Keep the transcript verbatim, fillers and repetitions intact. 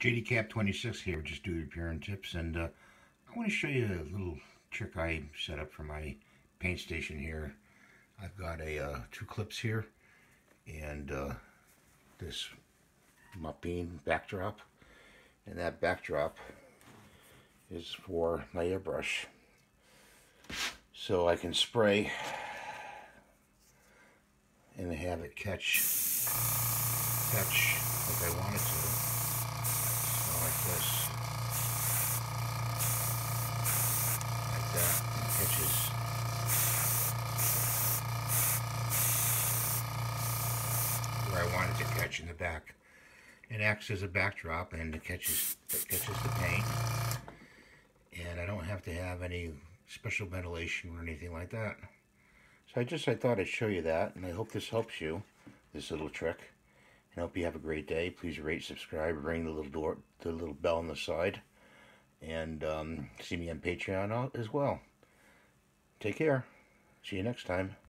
J D Cap twenty-six here, just do repair and tips, and uh, I want to show you a little trick I set up for my paint station here. I've got a uh, two clips here, and uh, this mupping backdrop, and that backdrop is for my airbrush, so I can spray and have it catch catch like I want it to. So like this, like that, and it catches where I want it to catch in the back. It acts as a backdrop, and it catches it catches the paint, and I don't have to have any special ventilation or anything like that. So I just I thought I'd show you that, and I hope this helps you, this little trick. And I hope you have a great day. Please rate, subscribe, ring the little door, the little bell on the side, and um, see me on Patreon as well. Take care. See you next time.